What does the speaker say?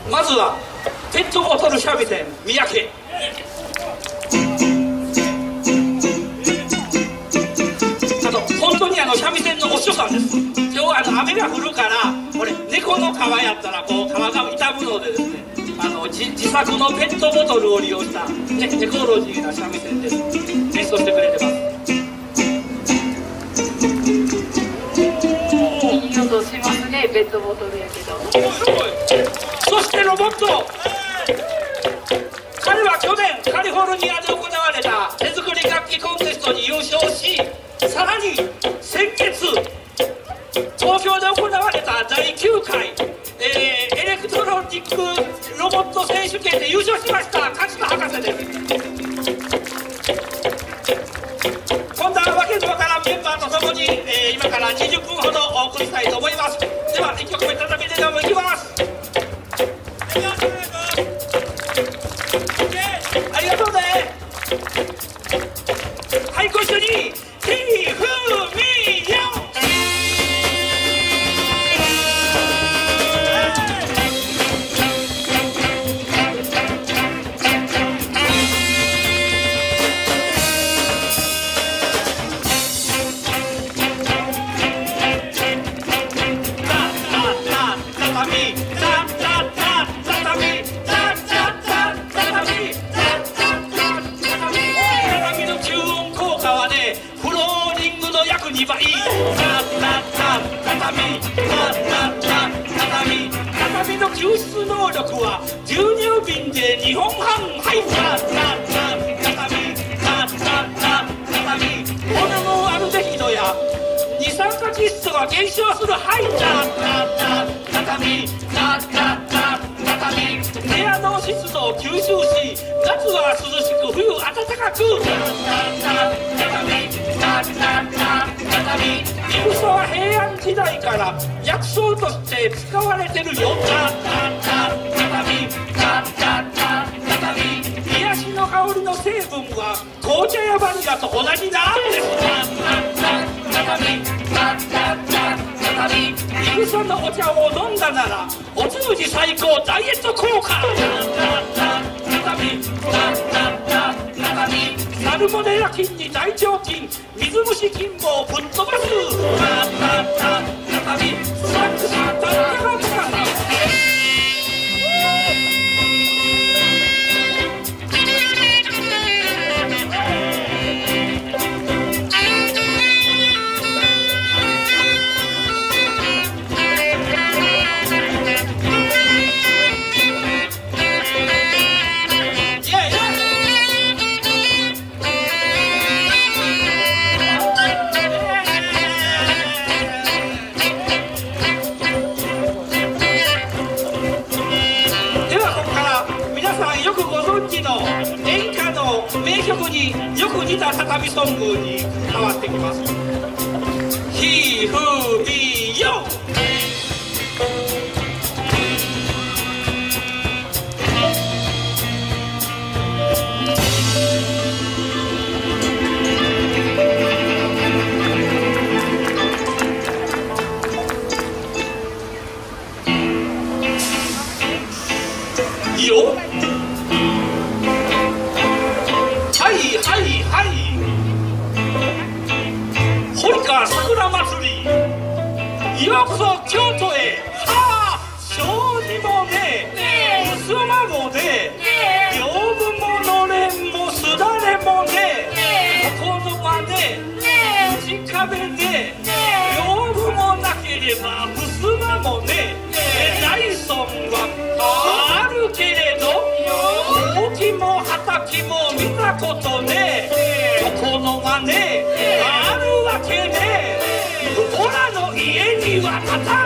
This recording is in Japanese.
まずはペットボトル三味線三宅。あと本当に三味線のお師匠さんです。今日は雨が降るからこれ猫の皮やったらこう皮が傷むのでですね、自作のペットボトルを利用した、ね、エコロジーな三味線です。演奏してくれてます。 いい音しますね、ペットボトルやけど。 そしてロボット、彼は去年カリフォルニアで行われた手作り楽器コンテストに優勝し、さらに先月東京で行われた第9回、エレクトロニックロボット選手権で優勝しました勝田博士です。今度はわけのわからんメンバーとともに、今から20分ほどお送りしたいと思います。では1曲目叩きでもいきます。ありがとうね。はい、ご一緒にひふみよ。2倍畳の救出能力は牛乳瓶で2本半入った畳ホルモンアルデヒドや二酸化窒素が減少する入った畳部屋の湿度を吸収し夏は涼しく冬暖かくいぐさは平安時代から薬草として使われてるよ。癒しの香りの成分は紅茶やバニラと同じなんです。いぐさのお茶を飲んだならお通じ最高ダイエット効果。サルモネラ菌に大腸菌水虫菌もぶっ飛ばす。サックスタッカラトカさん。演歌の名曲によく似た畳ソングに変わってきます。ひふみよ。よ堀川桜祭り、ようこそ京都へ。はあ、障子もね、ふすまもね、屏風ものれんもすだれもね、床の間ね、内壁ね、屏風もなければふすまもね、内村はあるけれど沖も畑も見たことね、床の間ねあるわけね。オラの家には畳